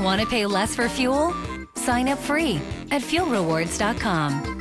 Want to pay less for fuel? Sign up free at fuelrewards.com.